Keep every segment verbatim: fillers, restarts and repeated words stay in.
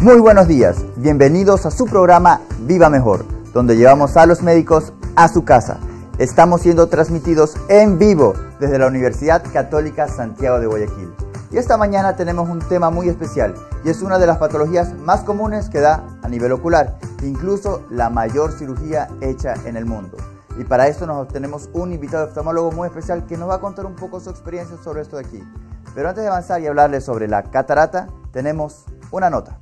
Muy buenos días, bienvenidos a su programa Viva Mejor, donde llevamos a los médicos a su casa. Estamos siendo transmitidos en vivo desde la Universidad Católica Santiago de Guayaquil. Y esta mañana tenemos un tema muy especial y es una de las patologías más comunes que da a nivel ocular, incluso la mayor cirugía hecha en el mundo. Y para esto nos tenemos un invitado oftalmólogo muy especial que nos va a contar un poco su experiencia sobre esto de aquí. Pero antes de avanzar y hablarles sobre la catarata, tenemos una nota.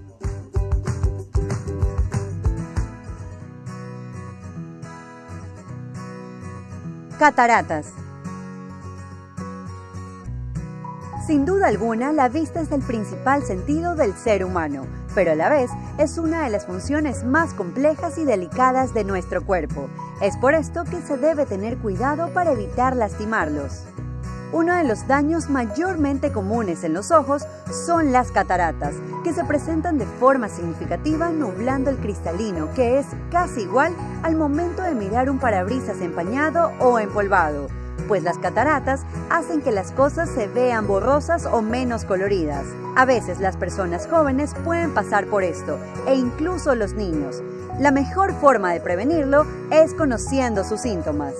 Cataratas. Sin duda alguna, la vista es el principal sentido del ser humano, pero a la vez es una de las funciones más complejas y delicadas de nuestro cuerpo. Es por esto que se debe tener cuidado para evitar lastimarlos. Uno de los daños mayormente comunes en los ojos son las cataratas, que se presentan de forma significativa nublando el cristalino, que es casi igual al momento de mirar un parabrisas empañado o empolvado, pues las cataratas hacen que las cosas se vean borrosas o menos coloridas. A veces las personas jóvenes pueden pasar por esto, e incluso los niños. La mejor forma de prevenirlo es conociendo sus síntomas.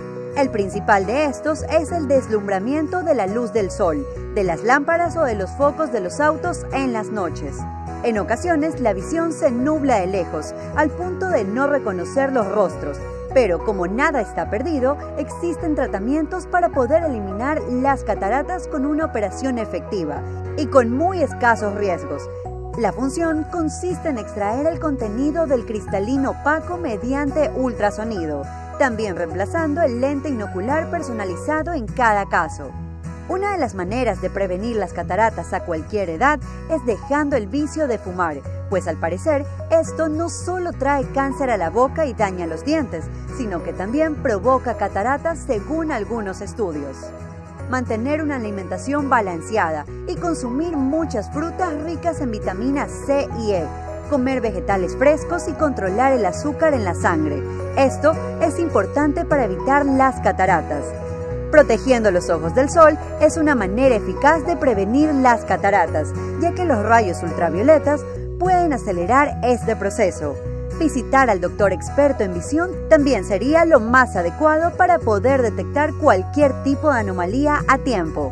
El principal de estos es el deslumbramiento de la luz del sol, de las lámparas o de los focos de los autos en las noches. En ocasiones la visión se nubla de lejos, al punto de no reconocer los rostros, pero como nada está perdido, existen tratamientos para poder eliminar las cataratas con una operación efectiva y con muy escasos riesgos. La función consiste en extraer el contenido del cristalino opaco mediante ultrasonido, también reemplazando el lente inocular personalizado en cada caso. Una de las maneras de prevenir las cataratas a cualquier edad es dejando el vicio de fumar, pues al parecer esto no solo trae cáncer a la boca y daña los dientes, sino que también provoca cataratas según algunos estudios. Mantener una alimentación balanceada y consumir muchas frutas ricas en vitaminas C y E, comer vegetales frescos y controlar el azúcar en la sangre. Esto es importante para evitar las cataratas. Protegiendo los ojos del sol es una manera eficaz de prevenir las cataratas, ya que los rayos ultravioletas pueden acelerar este proceso. Visitar al doctor experto en visión también sería lo más adecuado para poder detectar cualquier tipo de anomalía a tiempo.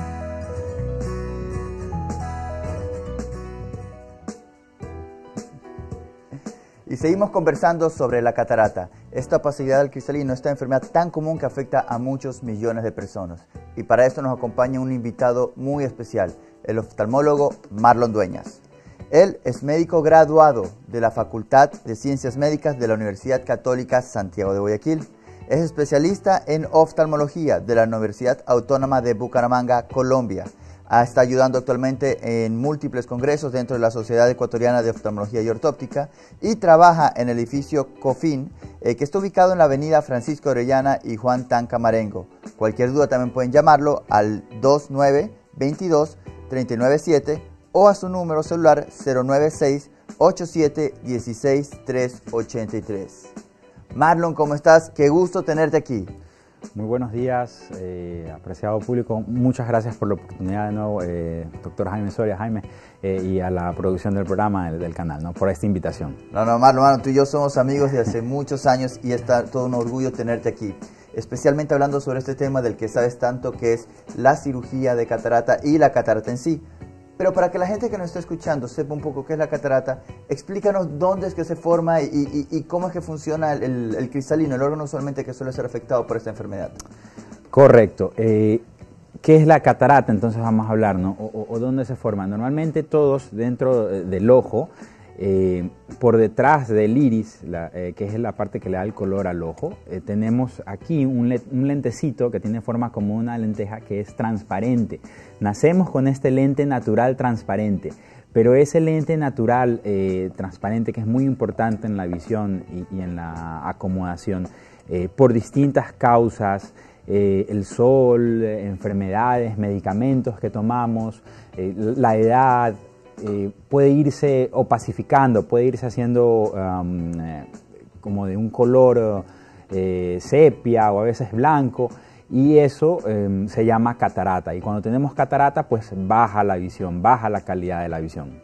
Y seguimos conversando sobre la catarata, esta opacidad del cristalino, esta enfermedad tan común que afecta a muchos millones de personas. Y para esto nos acompaña un invitado muy especial, el oftalmólogo Marlon Dueñas. Él es médico graduado de la Facultad de Ciencias Médicas de la Universidad Católica Santiago de Guayaquil. Es especialista en oftalmología de la Universidad Autónoma de Bucaramanga, Colombia. Está ayudando actualmente en múltiples congresos dentro de la Sociedad Ecuatoriana de Oftalmología y Ortóptica y trabaja en el edificio COFIN, eh, que está ubicado en la avenida Francisco Orellana y Juan Tanca Marengo. Cualquier duda también pueden llamarlo al dos nueve dos dos, tres nueve siete o a su número celular cero nueve seis, ocho siete uno seis, tres ocho tres. Marlon, ¿cómo estás? Qué gusto tenerte aquí. Muy buenos días, eh, apreciado público. Muchas gracias por la oportunidad de nuevo, eh, doctor Jaime Soria, Jaime, eh, y a la producción del programa, del, del canal, ¿no? Por esta invitación. No, no, Marlon, Marlon, tú y yo somos amigos de hace muchos años y es todo un orgullo tenerte aquí. Especialmente hablando sobre este tema del que sabes tanto, que es la cirugía de catarata y la catarata en sí. Pero para que la gente que nos está escuchando sepa un poco qué es la catarata, explícanos dónde es que se forma y, y, y cómo es que funciona el, el, el cristalino, el órgano usualmente que suele ser afectado por esta enfermedad. Correcto. Eh, ¿Qué es la catarata? Entonces vamos a hablar, ¿no? O, o, o dónde se forma. Normalmente todos dentro del ojo, eh, por detrás del iris, la, eh, que es la parte que le da el color al ojo, eh, tenemos aquí un, le un lentecito que tiene forma como una lenteja que es transparente. Nacemos con este lente natural transparente, pero ese lente natural eh, transparente, que es muy importante en la visión y, y en la acomodación, eh, por distintas causas, eh, el sol, eh, enfermedades, medicamentos que tomamos, eh, la edad, eh, puede irse opacificando, puede irse haciendo um, eh, como de un color eh, sepia o a veces blanco, y eso eh, se llama catarata. Y cuando tenemos catarata, pues baja la visión, baja la calidad de la visión.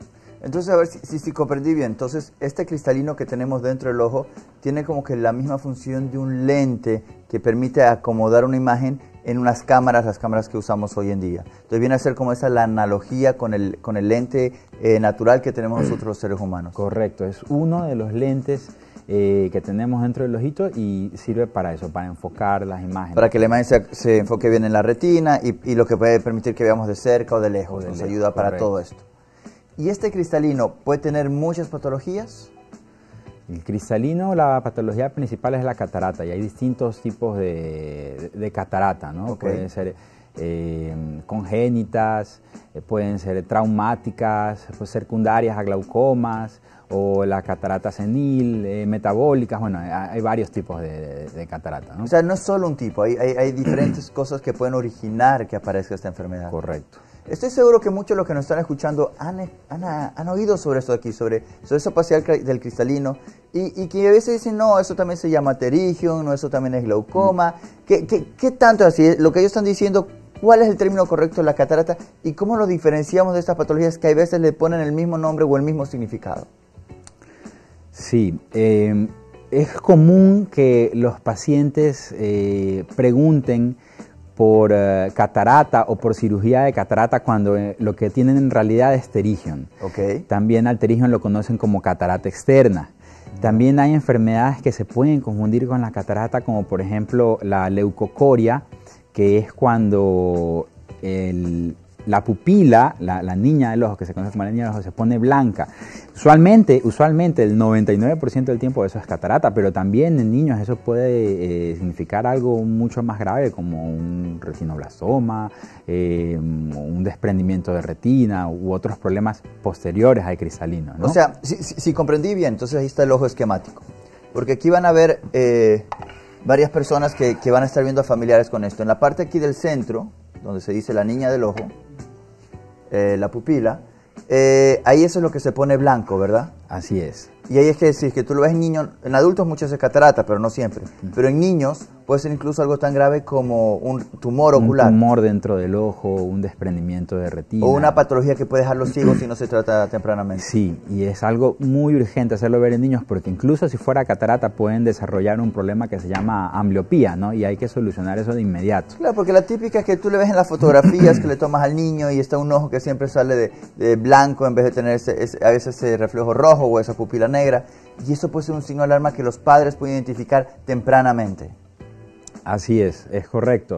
Entonces, a ver si, si, si comprendí bien. Entonces, este cristalino que tenemos dentro del ojo tiene como que la misma función de un lente que permite acomodar una imagen en unas cámaras, las cámaras que usamos hoy en día. Entonces, viene a ser como esa la analogía con el, con el lente eh, natural que tenemos nosotros los seres humanos. Correcto, es uno de los lentes eh, que tenemos dentro del ojito y sirve para eso, para enfocar las imágenes. Para que la imagen se, se enfoque bien en la retina y, y lo que puede permitir que veamos de cerca o de lejos. O de Nos lejos, ayuda para correcto. Todo esto. ¿Y este cristalino puede tener muchas patologías? El cristalino, la patología principal es la catarata y hay distintos tipos de, de, de catarata, ¿no? Okay. Pueden ser eh, congénitas, eh, pueden ser traumáticas, pueden ser secundarias a glaucomas o la catarata senil, eh, metabólicas, bueno, hay, hay varios tipos de, de, de catarata, ¿no? O sea, no es solo un tipo, hay, hay, hay diferentes cosas que pueden originar que aparezca esta enfermedad. Correcto. Estoy seguro que muchos de los que nos están escuchando han, han, han oído sobre esto aquí, sobre, sobre esa opacidad del cristalino, y, y que a veces dicen, no, eso también se llama pterygium, no, eso también es glaucoma. Mm. ¿Qué, qué, ¿Qué tanto es así? Lo que ellos están diciendo, ¿cuál es el término correcto de la catarata y cómo lo diferenciamos de estas patologías que a veces le ponen el mismo nombre o el mismo significado? Sí, eh, es común que los pacientes eh, pregunten por uh, catarata o por cirugía de catarata cuando eh, lo que tienen en realidad es pterygium. Okay. También al pterygium lo conocen como catarata externa. Mm. También hay enfermedades que se pueden confundir con la catarata, como por ejemplo la leucocoria, que es cuando el, la pupila, la, la niña del ojo, que se conoce como la niña del ojo, se pone blanca. Usualmente, usualmente el noventa y nueve por ciento del tiempo eso es catarata, pero también en niños eso puede eh, significar algo mucho más grave como un retinoblastoma, eh, un desprendimiento de retina u otros problemas posteriores al cristalino, ¿no? O sea, si, si, si comprendí bien, entonces ahí está el ojo esquemático, porque aquí van a ver eh, varias personas que, que van a estar viendo a familiares con esto. En la parte aquí del centro, donde se dice la niña del ojo, eh, la pupila, eh, ahí eso es lo que se pone blanco, ¿verdad? Así es. Y ahí es que si es que tú lo ves en niños, en adultos muchas veces catarata, pero no siempre. Uh-huh. Pero en niños puede ser incluso algo tan grave como un tumor ocular. Un tumor dentro del ojo, un desprendimiento de retina. O una patología que puede dejarlos ciegos si no se trata tempranamente. Sí, y es algo muy urgente hacerlo ver en niños porque incluso si fuera catarata pueden desarrollar un problema que se llama ambliopía, ¿no? Y hay que solucionar eso de inmediato. Claro, porque la típica es que tú le ves en las fotografías que le tomas al niño y está un ojo que siempre sale de, de blanco en vez de tener ese, ese, a veces ese reflejo rojo o esa pupila negra. Y eso puede ser un signo de alarma que los padres pueden identificar tempranamente. Así es, es correcto.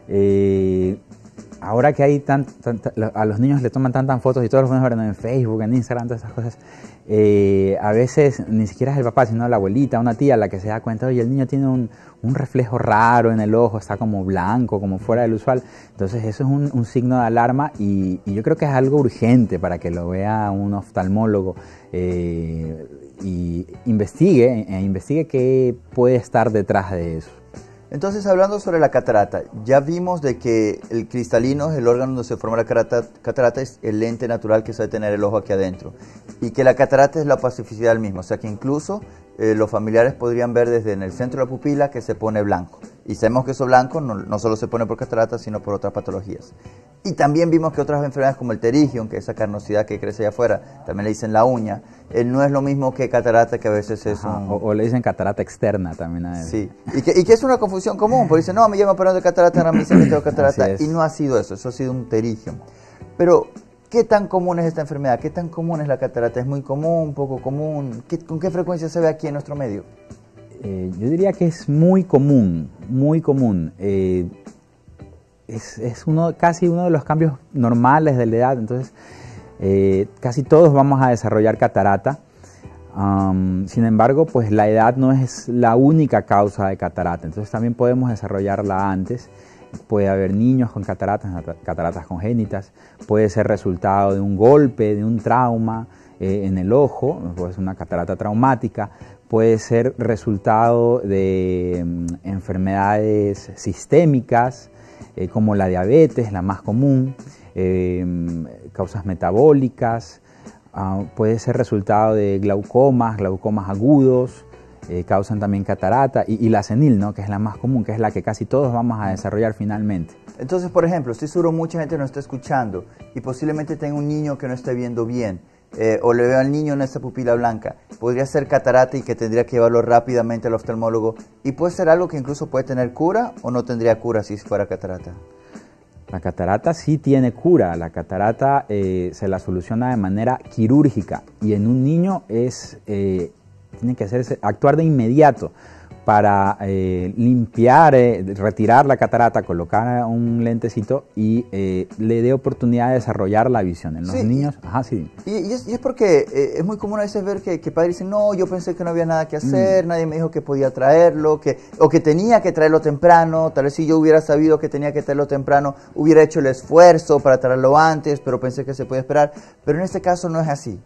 Eh, ahora que hay tan, tan, a los niños le toman tantas fotos y todos los niños en Facebook, en Instagram, todas esas cosas, eh, a veces ni siquiera es el papá, sino la abuelita, una tía la que se da cuenta, oye, el niño tiene un, un reflejo raro en el ojo, está como blanco, como fuera del usual. Entonces eso es un, un signo de alarma y, y yo creo que es algo urgente para que lo vea un oftalmólogo eh, y investigue, e investigue qué puede estar detrás de eso. Entonces, hablando sobre la catarata, ya vimos de que el cristalino, el órgano donde se forma la catarata, catarata es el lente natural que suele tener el ojo aquí adentro. Y que la catarata es la opacidad del mismo, o sea que incluso eh, los familiares podrían ver desde en el centro de la pupila que se pone blanco. Y sabemos que eso blanco no, no solo se pone por catarata, sino por otras patologías. Y también vimos que otras enfermedades como el pterygium, que es esa carnosidad que crece allá afuera, también le dicen la uña, eh, no es lo mismo que catarata, que a veces es Ajá, un... O, o le dicen catarata externa también a él. Sí, y que, y que es una confusión común, porque dicen, no, me llaman operando de catarata, ahora me dicen que tengo catarata, y no ha sido eso, eso ha sido un pterygium. Pero, ¿qué tan común es esta enfermedad? ¿Qué tan común es la catarata? ¿Es muy común, poco común? ¿Qué, ¿Con qué frecuencia se ve aquí en nuestro medio? Eh, yo diría que es muy común, muy común. Eh, es es uno, casi uno de los cambios normales de la edad, entonces eh, casi todos vamos a desarrollar catarata. Um, sin embargo, pues la edad no es la única causa de catarata, entonces también podemos desarrollarla antes. Puede haber niños con cataratas, cataratas congénitas, puede ser resultado de un golpe, de un trauma eh, en el ojo, puede ser una catarata traumática, puede ser resultado de um, enfermedades sistémicas, eh, como la diabetes, la más común, eh, causas metabólicas, uh, puede ser resultado de glaucomas, glaucomas agudos, Eh, causan también catarata y, y la senil, ¿no? Que es la más común, que es la que casi todos vamos a desarrollar finalmente. Entonces, por ejemplo, estoy seguro mucha gente nos está escuchando y posiblemente tenga un niño que no esté viendo bien. eh, o le veo al niño en esta pupila blanca, podría ser catarata y que tendría que llevarlo rápidamente al oftalmólogo, y puede ser algo que incluso puede tener cura o no tendría cura si fuera catarata. La catarata sí tiene cura, la catarata eh, se la soluciona de manera quirúrgica y en un niño es, eh, tiene que hacerse, actuar de inmediato para eh, limpiar, eh, retirar la catarata, colocar un lentecito y eh, le dé oportunidad de desarrollar la visión. En los sí, niños, ajá, sí. Y, y, es, y es porque eh, es muy común a veces ver que, que padres dicen, no, yo pensé que no había nada que hacer, mm. nadie me dijo que podía traerlo, que, o que tenía que traerlo temprano, tal vez si yo hubiera sabido que tenía que traerlo temprano, hubiera hecho el esfuerzo para traerlo antes, pero pensé que se podía esperar, pero en este caso no es así.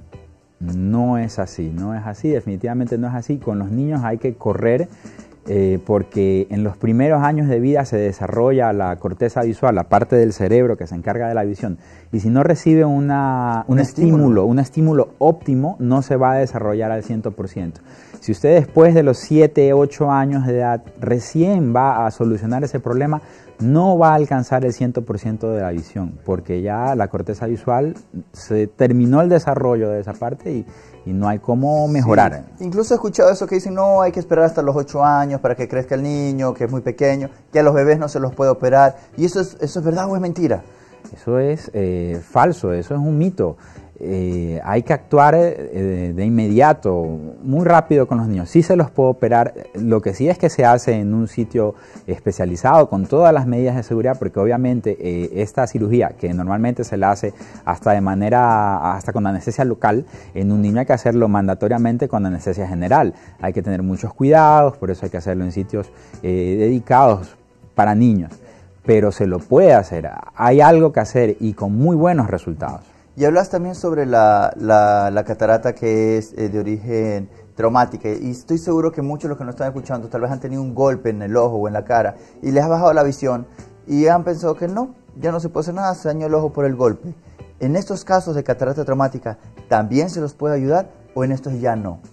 No es así, no es así, definitivamente no es así. Con los niños hay que correr eh, porque en los primeros años de vida se desarrolla la corteza visual, la parte del cerebro que se encarga de la visión. Y si no recibe una, un, un estímulo, estímulo, un estímulo óptimo, no se va a desarrollar al cien por ciento. Si usted después de los siete, ocho años de edad recién va a solucionar ese problema, no va a alcanzar el cien por ciento de la visión, porque ya la corteza visual se terminó el desarrollo de esa parte y, y no hay cómo mejorar. Sí. Incluso he escuchado eso que dicen, no, hay que esperar hasta los ocho años para que crezca el niño, que es muy pequeño, que a los bebés no se los puede operar. ¿Y eso es, eso es verdad o es mentira? Eso es eh, falso, eso es un mito. Eh, hay que actuar eh, de inmediato, muy rápido con los niños. Sí se los puede operar, lo que sí es que se hace en un sitio especializado con todas las medidas de seguridad, porque obviamente eh, esta cirugía, que normalmente se la hace hasta de manera, hasta con anestesia local, en un niño hay que hacerlo mandatoriamente con anestesia general. Hay que tener muchos cuidados, por eso hay que hacerlo en sitios eh, dedicados para niños, pero se lo puede hacer. Hay algo que hacer y con muy buenos resultados. Y hablas también sobre la, la, la catarata que es eh, de origen traumática, y estoy seguro que muchos de los que nos están escuchando tal vez han tenido un golpe en el ojo o en la cara y les ha bajado la visión y han pensado que no, ya no se puede hacer nada, se dañó el ojo por el golpe. En estos casos de catarata traumática, ¿también se los puede ayudar o en estos ya no?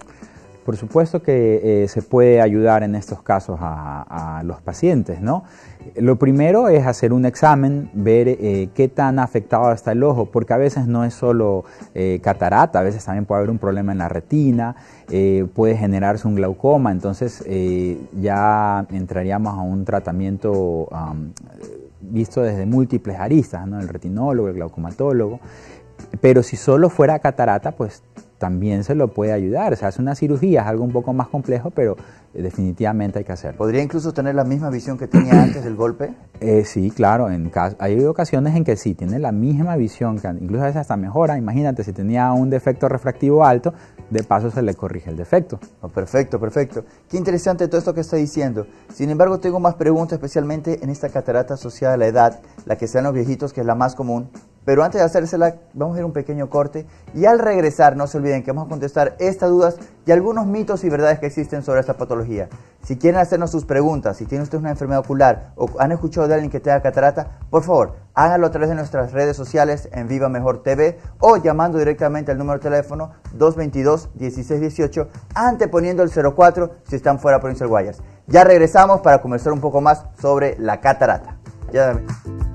Por supuesto que eh, se puede ayudar en estos casos a, a los pacientes, ¿no? Lo primero es hacer un examen, ver eh, qué tan afectado está el ojo, porque a veces no es solo eh, catarata, a veces también puede haber un problema en la retina, eh, puede generarse un glaucoma, entonces eh, ya entraríamos a un tratamiento um, visto desde múltiples aristas, ¿no? El retinólogo, el glaucomatólogo, pero si solo fuera catarata, pues también se lo puede ayudar. Se hace una cirugía, es algo un poco más complejo, pero definitivamente hay que hacerlo. ¿Podría incluso tener la misma visión que tenía antes del golpe? Eh, sí, claro. En caso, hay ocasiones en que sí, tiene la misma visión, que incluso a veces hasta mejora. Imagínate, si tenía un defecto refractivo alto, de paso se le corrige el defecto. Oh, perfecto, perfecto. Qué interesante todo esto que está diciendo. Sin embargo, tengo más preguntas, especialmente en esta catarata asociada a la edad, la que sean los viejitos, que es la más común. Pero antes de hacérsela, vamos a ir a un pequeño corte y al regresar no se olviden que vamos a contestar estas dudas y algunos mitos y verdades que existen sobre esta patología. Si quieren hacernos sus preguntas, si tienen ustedes una enfermedad ocular o han escuchado de alguien que tenga catarata, por favor, háganlo a través de nuestras redes sociales en Viva Mejor T V o llamando directamente al número de teléfono dos dos dos, uno seis uno ocho, anteponiendo el cero cuatro si están fuera de Provincia del Guayas. Ya regresamos para conversar un poco más sobre la catarata. Ya dame.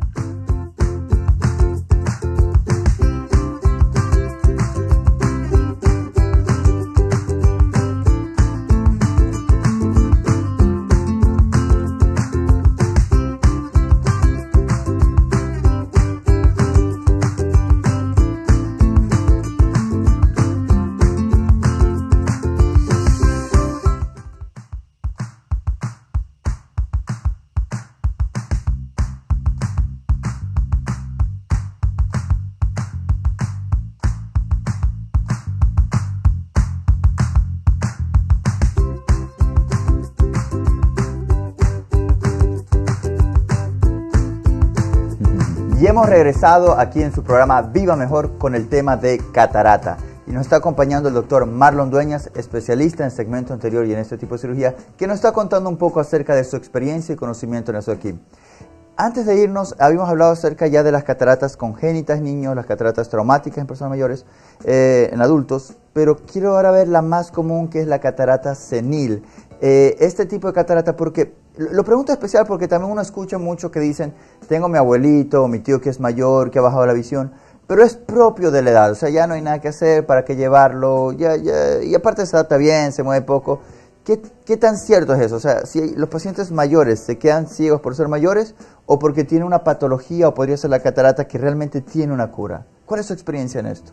Y hemos regresado aquí en su programa Viva Mejor con el tema de catarata. Y nos está acompañando el doctor Marlon Dueñas, especialista en el segmento anterior y en este tipo de cirugía, que nos está contando un poco acerca de su experiencia y conocimiento en eso aquí. Antes de irnos, habíamos hablado acerca ya de las cataratas congénitas en niños, las cataratas traumáticas en personas mayores, eh, en adultos, pero quiero ahora ver la más común, que es la catarata senil. Eh, este tipo de catarata, porque lo pregunto especial porque también uno escucha mucho que dicen, tengo mi abuelito o mi tío que es mayor, que ha bajado la visión, pero es propio de la edad, o sea, ya no hay nada que hacer, para qué llevarlo, ya, ya, y aparte se adapta bien, se mueve poco. ¿Qué, ¿Qué tan cierto es eso? O sea, si los pacientes mayores se quedan ciegos por ser mayores o porque tienen una patología o podría ser la catarata que realmente tiene una cura. ¿Cuál es su experiencia en esto?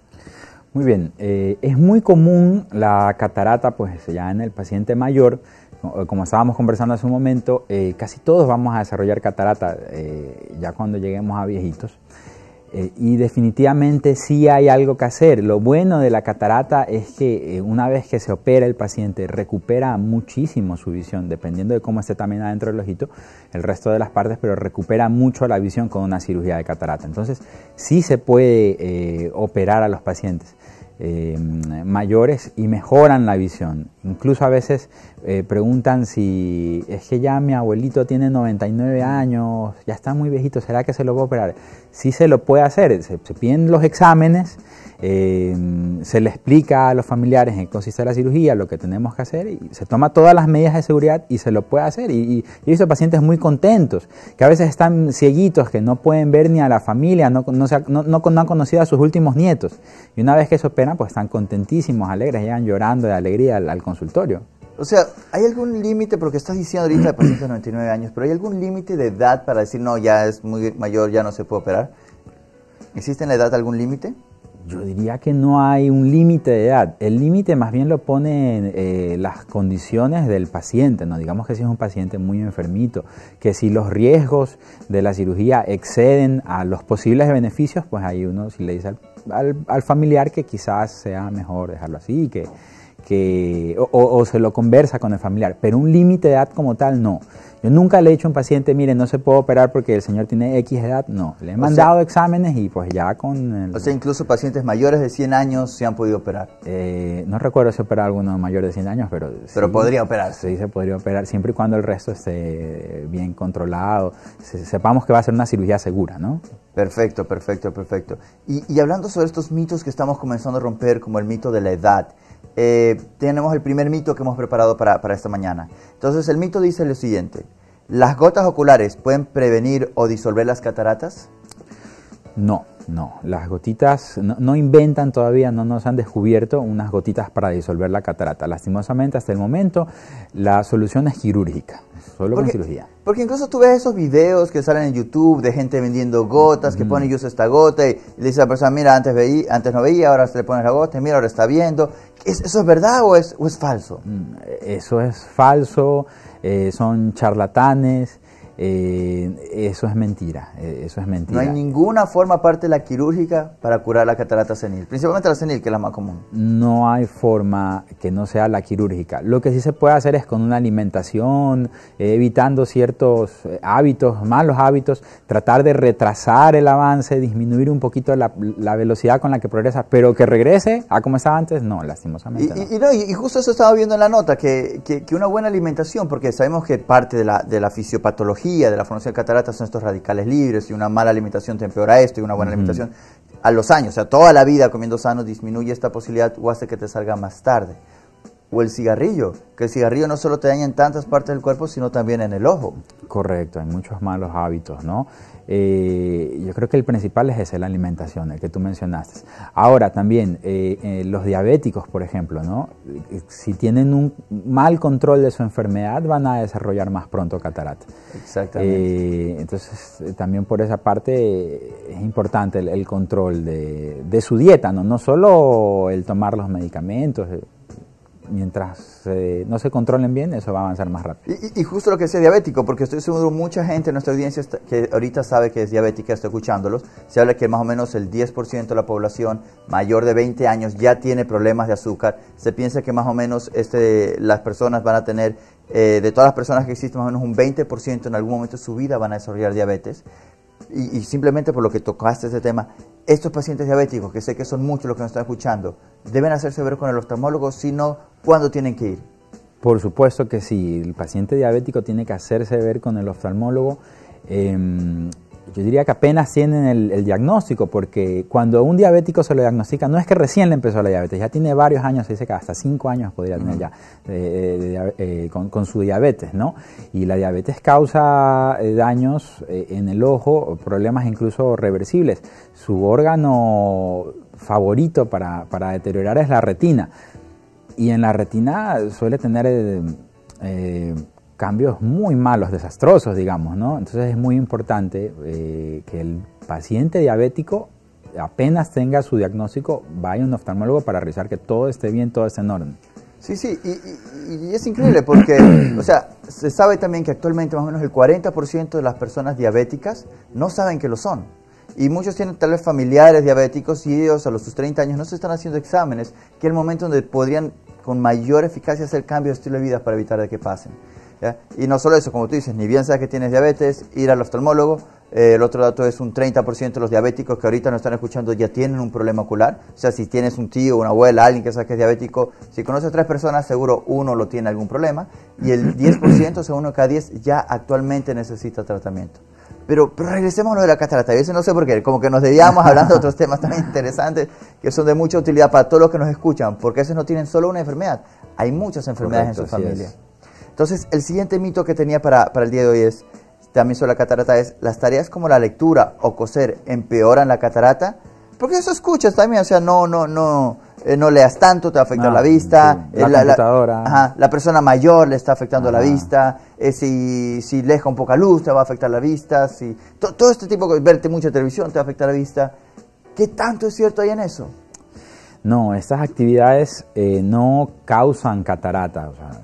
Muy bien, eh, es muy común la catarata pues ya en el paciente mayor. Como estábamos conversando hace un momento, eh, casi todos vamos a desarrollar catarata eh, ya cuando lleguemos a viejitos. Eh, y definitivamente sí hay algo que hacer. Lo bueno de la catarata es que eh, una vez que se opera el paciente recupera muchísimo su visión, dependiendo de cómo esté también adentro del ojito, el resto de las partes, pero recupera mucho la visión con una cirugía de catarata. Entonces sí se puede eh, operar a los pacientes Eh, mayores y mejoran la visión. Incluso a veces eh, preguntan si es que ya mi abuelito tiene noventa y nueve años, ya está muy viejito, ¿será que se lo va a operar? Sí se lo puede hacer, se, se piden los exámenes, eh, se le explica a los familiares en qué consiste la cirugía, lo que tenemos que hacer, y se toma todas las medidas de seguridad y se lo puede hacer. Y, y, y he visto pacientes muy contentos, que a veces están cieguitos, que no pueden ver ni a la familia, no, no, se, no, no, no han conocido a sus últimos nietos. Y una vez que se operan, pues están contentísimos, alegres, llegan llorando de alegría al, al consultorio. O sea, ¿hay algún límite, porque estás diciendo ahorita de pacientes de noventa y nueve años, pero hay algún límite de edad para decir, no, ya es muy mayor, ya no se puede operar? ¿Existe en la edad algún límite? Yo diría que no hay un límite de edad. El límite más bien lo ponen eh, las condiciones del paciente, ¿no? Digamos que si es un paciente muy enfermito, que si los riesgos de la cirugía exceden a los posibles beneficios, pues ahí uno si le dice al, al, al familiar que quizás sea mejor dejarlo así, que, que, o, o se lo conversa con el familiar. Pero un límite de edad como tal, no. Yo nunca le he dicho a un paciente, mire, no se puede operar porque el señor tiene X edad. No, le he mandado o sea, exámenes y pues ya con... El, o sea, incluso pacientes mayores de cien años se han podido operar. Eh, no recuerdo si operar a alguno mayor de cien años, pero... Pero sí, podría operarse. Sí, se podría operar, siempre y cuando el resto esté bien controlado. Se, sepamos que va a ser una cirugía segura, ¿no? Perfecto, perfecto, perfecto. Y, y hablando sobre estos mitos que estamos comenzando a romper, como el mito de la edad, eh, tenemos el primer mito que hemos preparado para, para esta mañana. Entonces, el mito dice lo siguiente: ¿las gotas oculares pueden prevenir o disolver las cataratas? No, no. Las gotitas no, no inventan todavía, no nos han descubierto unas gotitas para disolver la catarata. Lastimosamente, hasta el momento, la solución es quirúrgica, solo porque, con cirugía. Porque incluso tú ves esos videos que salen en YouTube de gente vendiendo gotas, que mm. pone, yo uso esta gota, y le dice a la persona, mira, antes, veí, antes no veía, ahora se le pone la gota, y mira, ahora está viendo. ¿Es, ¿Eso es verdad o es, o es falso? Eso es falso, eh, son charlatanes. Eh, eso es mentira, eh, eso es mentira. No hay ninguna forma aparte de la quirúrgica para curar la catarata senil, principalmente la senil, que es la más común. No hay forma que no sea la quirúrgica. Lo que sí se puede hacer es con una alimentación, eh, evitando ciertos hábitos, malos hábitos, tratar de retrasar el avance, disminuir un poquito la, la velocidad con la que progresa, pero que regrese a como estaba antes, no, lastimosamente. Y, no. Y, y, no, y, y justo eso estaba viendo en la nota, que, que, que una buena alimentación, porque sabemos que parte de la, de la fisiopatología de la formación de cataratas son estos radicales libres, y una mala alimentación te empeora esto, y una buena uh-huh. alimentación a los años, o sea, toda la vida comiendo sano disminuye esta posibilidad o hace que te salga más tarde. O el cigarrillo, que el cigarrillo no solo te daña en tantas partes del cuerpo, sino también en el ojo. Correcto, hay muchos malos hábitos, ¿no? Eh, yo creo que el principal es ese, la alimentación, el que tú mencionaste. Ahora también, eh, eh, los diabéticos, por ejemplo, ¿no? Si tienen un mal control de su enfermedad, van a desarrollar más pronto catarata. Exactamente. Eh, entonces, eh, también por esa parte eh, es importante el, el control de, de su dieta, ¿no? No solo el tomar los medicamentos. Eh, mientras eh, no se controlen bien, eso va a avanzar más rápido. Y, y, y justo lo que sea diabético, porque estoy seguro mucha gente en nuestra audiencia está, que ahorita sabe que es diabética, está escuchándolos. Se habla que más o menos el diez por ciento de la población mayor de veinte años ya tiene problemas de azúcar. Se piensa que más o menos este, las personas van a tener, eh, de todas las personas que existen, más o menos un veinte por ciento en algún momento de su vida van a desarrollar diabetes. Y, y simplemente por lo que tocaste ese tema, estos pacientes diabéticos, que sé que son muchos los que nos están escuchando, ¿deben hacerse ver con el oftalmólogo? Si no, ¿cuándo tienen que ir? Por supuesto que sí, el paciente diabético tiene que hacerse ver con el oftalmólogo. Eh, yo diría que apenas tienen el, el diagnóstico, porque cuando a un diabético se lo diagnostica, no es que recién le empezó la diabetes, ya tiene varios años, se dice que hasta cinco años podría tener ya eh, de, de, eh, con, con su diabetes, ¿no? Y la diabetes causa eh, daños eh, en el ojo, problemas incluso reversibles. Su órgano favorito para, para deteriorar es la retina, y en la retina suele tener eh, eh, cambios muy malos, desastrosos, digamos, ¿no? Entonces es muy importante eh, que el paciente diabético, apenas tenga su diagnóstico, vaya a un oftalmólogo para revisar que todo esté bien, todo esté en orden. Sí, sí, y, y, y es increíble porque, o sea, se sabe también que actualmente más o menos el cuarenta por ciento de las personas diabéticas no saben que lo son. Y muchos tienen tal vez familiares diabéticos y ellos a los sus treinta años no se están haciendo exámenes, que es el momento donde podrían con mayor eficacia hacer cambios de estilo de vida para evitar de que pasen. ¿Ya? Y no solo eso, como tú dices, ni bien sabes que tienes diabetes, ir al oftalmólogo. Eh, el otro dato es un treinta por ciento de los diabéticos que ahorita nos están escuchando ya tienen un problema ocular. O sea, si tienes un tío, una abuela, alguien que sabe que es diabético, si conoces a tres personas, seguro uno lo tiene algún problema. Y el diez por ciento, o sea, uno de cada diez, ya actualmente necesita tratamiento. Pero, pero regresemos a lo de la catarata. A veces no sé por qué, como que nos desviamos hablando de otros temas también interesantes que son de mucha utilidad para todos los que nos escuchan, porque a veces no tienen solo una enfermedad, hay muchas enfermedades. Correcto, en su familia. Es. Entonces, el siguiente mito que tenía para, para el día de hoy es, también sobre la catarata, es las tareas como la lectura o coser empeoran la catarata, porque eso escuchas también, o sea, no, no, no, eh, no leas tanto, te va a afectar no, la vista, sí, la, eh, la computadora. La, ajá, la persona mayor le está afectando ajá. la vista, eh, si, si lees con poca luz te va a afectar la vista, si, to, todo este tipo de verte mucha televisión te va a afectar la vista. ¿Qué tanto es cierto hay en eso? No, estas actividades eh, no causan catarata, o sea,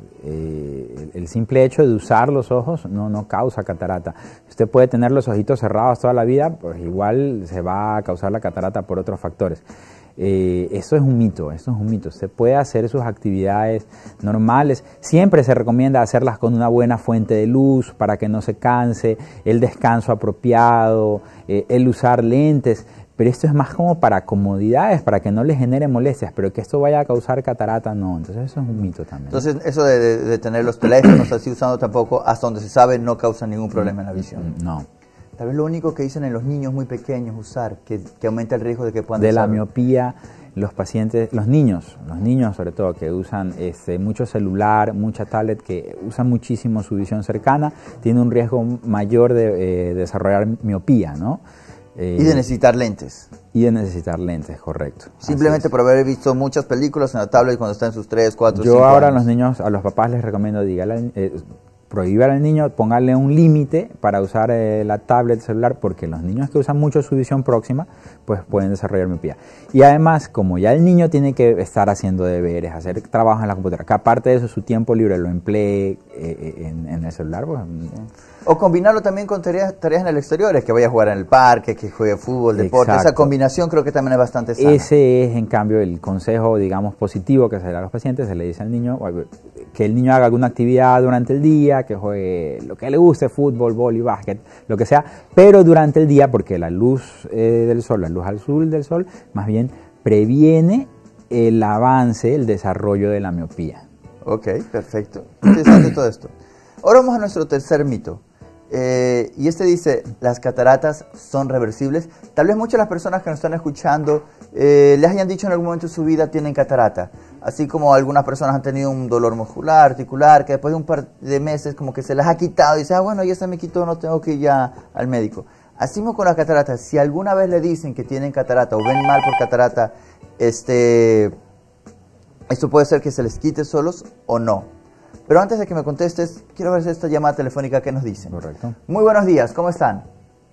eh, el, el simple hecho de usar los ojos no, no causa catarata. Usted puede tener los ojitos cerrados toda la vida, pues igual se va a causar la catarata por otros factores. Eh, eso es un mito, eso es un mito. Usted puede hacer sus actividades normales, siempre se recomienda hacerlas con una buena fuente de luz para que no se canse, el descanso apropiado, eh, el usar lentes. Pero esto es más como para comodidades, para que no les genere molestias, pero que esto vaya a causar catarata, no. Entonces eso es un mito también. Entonces eso de, de, de tener los teléfonos así usando tampoco, hasta donde se sabe, no causa ningún problema en la visión. No. Tal vez lo único que dicen en los niños muy pequeños usar, que, que aumenta el riesgo de que puedan... De la miopía, los pacientes, los niños, los niños sobre todo, que usan este, mucho celular, mucha tablet, que usan muchísimo su visión cercana, tienen un riesgo mayor de eh, desarrollar miopía, ¿no? Eh, y de necesitar lentes. Y de necesitar lentes, correcto. Simplemente por haber visto muchas películas en la tablet cuando están en sus tres, cuatro, Yo cinco ahora años. a los niños, a los papás les recomiendo, dígale, eh, prohíbale al niño, póngale un límite para usar eh, la tablet, el celular, porque los niños que usan mucho su visión próxima, pues pueden desarrollar miopía. Y además, como ya el niño tiene que estar haciendo deberes, hacer trabajos en la computadora, que aparte de eso su tiempo libre lo emplee eh, en, en el celular, pues... O combinarlo también con tareas, tareas en el exterior, es que vaya a jugar en el parque, que juegue fútbol, deporte. Exacto. Esa combinación creo que también es bastante sana. Ese es, en cambio, el consejo, digamos, positivo que se le da a los pacientes. Se le dice al niño que el niño haga alguna actividad durante el día, que juegue lo que le guste, fútbol, vóley, básquet, lo que sea, pero durante el día, porque la luz eh, del sol, la luz azul del sol, más bien previene el avance, el desarrollo de la miopía. Ok, perfecto. Interesante todo esto. Ahora vamos a nuestro tercer mito. Eh, y este dice, las cataratas son reversibles. Tal vez muchas de las personas que nos están escuchando eh, les hayan dicho en algún momento de su vida tienen catarata. Así como algunas personas han tenido un dolor muscular, articular, que después de un par de meses como que se las ha quitado y dice, ah, bueno, ya se me quitó, no tengo que ir ya al médico. Así mismo con las cataratas, si alguna vez le dicen que tienen catarata o ven mal por catarata, este, esto puede ser que se les quite solos o no. Pero antes de que me contestes, quiero ver esta llamada telefónica que nos dicen. Correcto. Muy buenos días, ¿cómo están?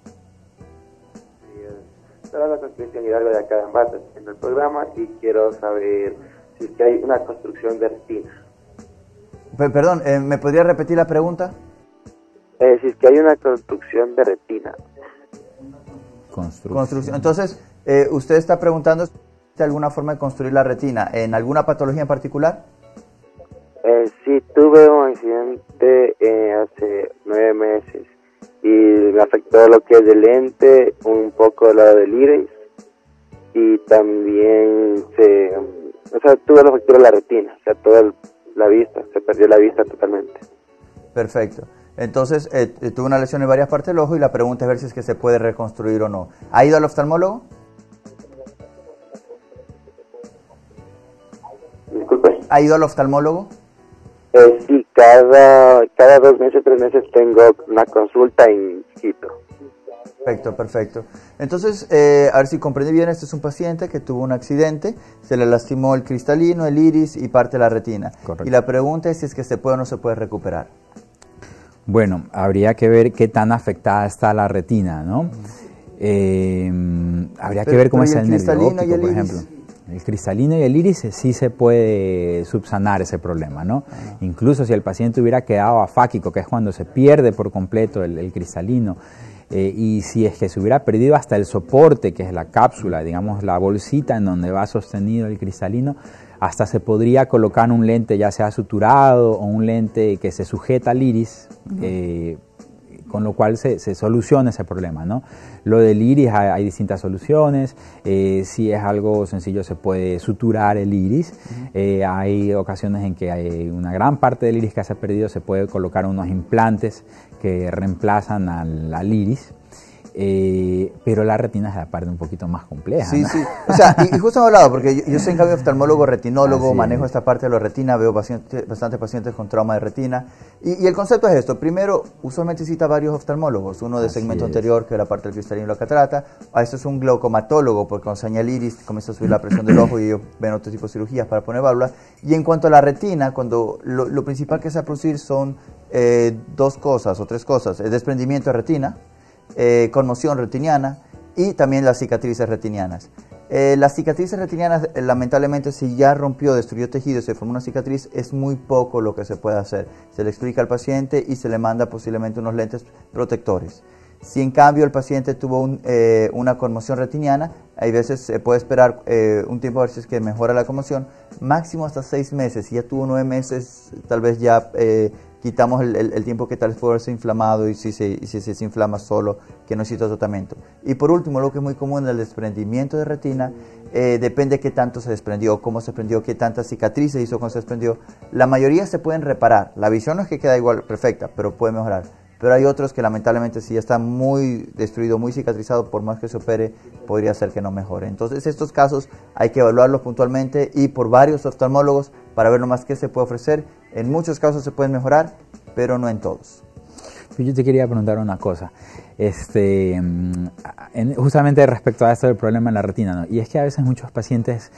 Estoy hablando con Cristian Hidalgo de acá de Ambato, en el programa, y quiero saber si es que hay una construcción de retina. P perdón, eh, ¿me podría repetir la pregunta? Eh, si es que hay una construcción de retina. Construcción. Construcción. Entonces, eh, ¿usted está preguntando si hay alguna forma de construir la retina en alguna patología en particular? Eh, sí, tuve un accidente eh, hace nueve meses y me afectó lo que es el lente, un poco lado del iris y también se, o sea, tuve la fractura de la retina, o sea, toda la vista, se perdió la vista totalmente. Perfecto. Entonces, eh, tuve una lesión en varias partes del ojo y la pregunta es ver si es que se puede reconstruir o no. ¿Ha ido al oftalmólogo? Disculpe. ¿Ha ido al oftalmólogo? Eh, sí, cada, cada dos meses, tres meses tengo una consulta en Quito. Perfecto, perfecto. Entonces, eh, a ver si comprendí bien, este es un paciente que tuvo un accidente, se le lastimó el cristalino, el iris y parte de la retina. Correcto. Y la pregunta es si es que se puede o no se puede recuperar. Bueno, habría que ver qué tan afectada está la retina, ¿no? Eh, habría que Pero- ver cómo pero es ¿y el el nervio cristalino y óptico, el por iris? ejemplo. El cristalino y el iris eh, sí se puede subsanar ese problema, ¿no? Incluso si el paciente hubiera quedado afáquico, que es cuando se pierde por completo el, el cristalino, eh, y si es que se hubiera perdido hasta el soporte, que es la cápsula, digamos la bolsita en donde va sostenido el cristalino, hasta se podría colocar un lente ya sea suturado o un lente que se sujeta al iris, eh, con lo cual se, se soluciona ese problema, ¿no? Lo del iris hay, hay distintas soluciones, eh, si es algo sencillo se puede suturar el iris, uh-huh. eh, hay ocasiones en que hay una gran parte del iris que se ha perdido, se puede colocar unos implantes que reemplazan al, al iris, eh, pero la retina es la parte un poquito más compleja, Sí, ¿no? sí. O sea, y, y justo hemos hablado, porque yo, yo soy en cambio oftalmólogo, retinólogo, Así manejo es. esta parte de la retina, veo paciente, bastantes pacientes con trauma de retina. Y, y el concepto es esto. Primero, usualmente cita varios oftalmólogos, uno de Así segmento es. anterior, que es la parte del cristalino y la catarata. A esto es un glaucomatólogo, porque cuando se añade el iris comienza a subir la presión del ojo y ellos ven otro tipo de cirugías para poner válvula. Y en cuanto a la retina, cuando lo, lo principal que se va a producir son eh, dos cosas o tres cosas. El desprendimiento de retina, Eh, conmoción retiniana y también las cicatrices retinianas. Eh, las cicatrices retinianas, eh, lamentablemente, si ya rompió, destruyó tejido y se formó una cicatriz, es muy poco lo que se puede hacer. Se le explica al paciente y se le manda posiblemente unos lentes protectores. Si en cambio el paciente tuvo un, eh, una conmoción retiniana, hay veces se puede esperar eh, un tiempo a ver si es que mejora la conmoción, máximo hasta seis meses. Si ya tuvo nueve meses, tal vez ya eh, quitamos el, el, el tiempo que tal vez puede haberse inflamado y si se, y si se desinflama solo, que no necesita tratamiento. Y por último, lo que es muy común en el desprendimiento de retina, eh, depende de qué tanto se desprendió, cómo se desprendió, qué tantas cicatrices hizo cuando se desprendió. La mayoría se pueden reparar. La visión no es que queda igual perfecta, pero puede mejorar. Pero hay otros que lamentablemente si ya está muy destruido, muy cicatrizado, por más que se opere, podría ser que no mejore. Entonces estos casos hay que evaluarlos puntualmente y por varios oftalmólogos para ver nomás qué se puede ofrecer. En muchos casos se pueden mejorar, pero no en todos. Yo te quería preguntar una cosa, este, en, justamente respecto a esto del problema en la retina, ¿no? Y es que a veces muchos pacientes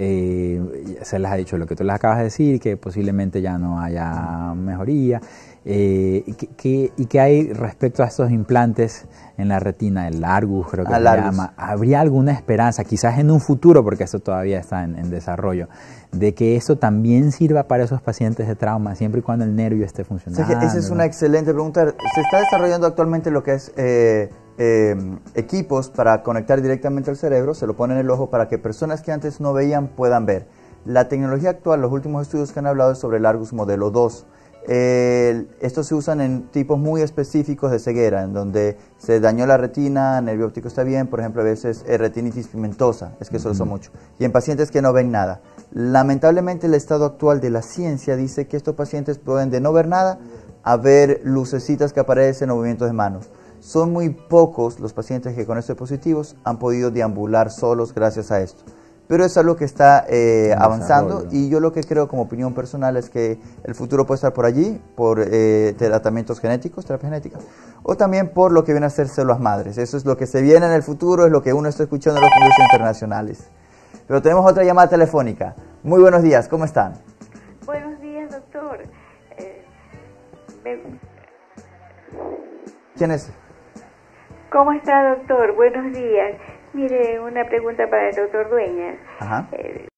eh, se les ha dicho lo que tú les acabas de decir, que posiblemente ya no haya mejoría, eh, y, que, que, y que hay respecto a estos implantes en la retina, el Largus creo que Ah, se Largus. llama, ¿habría alguna esperanza, quizás en un futuro, porque esto todavía está en, en desarrollo, de que eso también sirva para esos pacientes de trauma, siempre y cuando el nervio esté funcionando? O sea que esa es una excelente pregunta. Se está desarrollando actualmente lo que es eh, eh, equipos para conectar directamente al cerebro, se lo ponen en el ojo para que personas que antes no veían puedan ver. La tecnología actual, los últimos estudios que han hablado es sobre el Largus modelo dos. Eh, estos se usan en tipos muy específicos de ceguera, en donde se dañó la retina, el nervio óptico está bien, por ejemplo a veces eh, retinitis pigmentosa, es que eso lo usa mucho, y en pacientes que no ven nada. Lamentablemente el estado actual de la ciencia dice que estos pacientes pueden de no ver nada a ver lucecitas que aparecen o movimientos de manos. Son muy pocos los pacientes que con estos dispositivos han podido deambular solos gracias a esto. Pero es algo que está eh, avanzando y yo lo que creo como opinión personal es que el futuro puede estar por allí, por eh, tratamientos genéticos, terapia genética, o también por lo que viene a ser células madres. Eso es lo que se viene en el futuro, es lo que uno está escuchando en los congresos internacionales. Pero tenemos otra llamada telefónica. Muy buenos días, ¿cómo están? Buenos días, doctor. Eh, me... ¿Quién es? ¿Cómo está, doctor? Buenos días. Mire, una pregunta para el doctor Dueñas. Ajá. Eh,